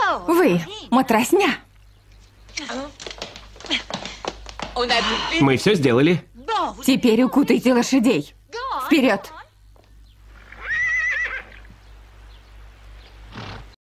Вы, матросня. Мы все сделали. Теперь укутайте лошадей. Вперед!